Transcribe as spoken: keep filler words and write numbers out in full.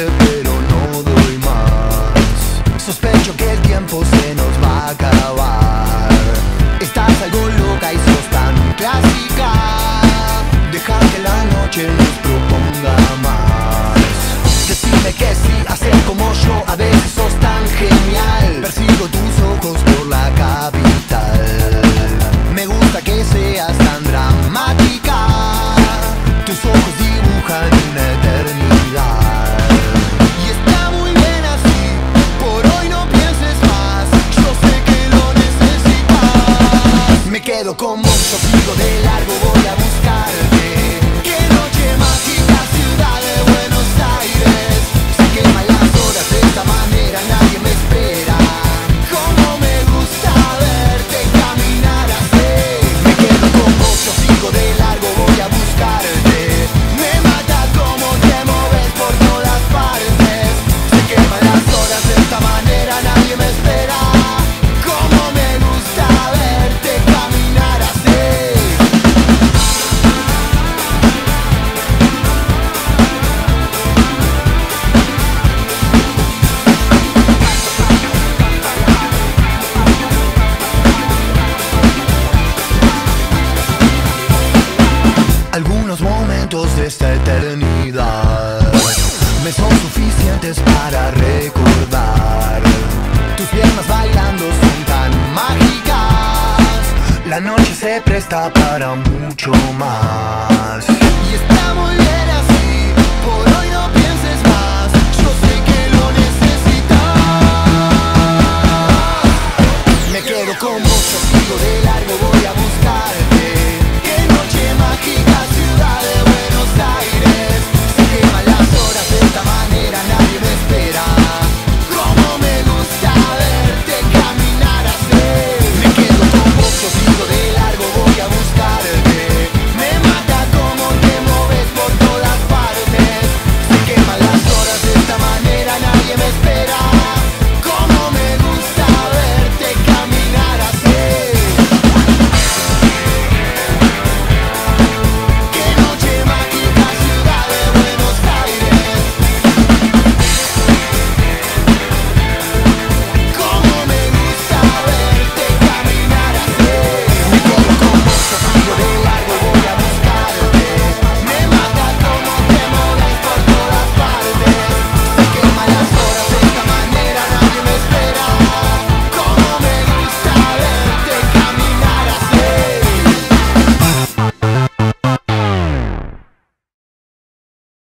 tenerte, pero no doy más. Sospecho que el tiempo se nos va a acabar. Estás algo loca y sos tan clásica. Deja que la noche nos proponga más. Decime que sí, hacer como yo, a veces sos tan genial. Persigo tus ojos por la capital. Me gusta que seas tan dramática. Tus ojos dibujan una eternidad. Y está muy bien así, por hoy no pienses más. Yo sé que lo necesitas. Me quedo con vos, yo sigo de largo, voy a buscarte. Qué noche mágica, ciudad de Buenos Aires. Se queman las horas de esta manera, nadie me espera. Cómo me gusta verte caminar así. Me quedo con vos, yo sigo de largo, voy a buscarte. Me mata cómo te moves por todas partes. Se queman las horas de esta manera, nadie me espera. Cómo me gusta verte caminar así. Algunos momentos de esta eternidad me son suficientes para recordar. Tus piernas bailando son tan mágicas. La noche se presta para mucho más.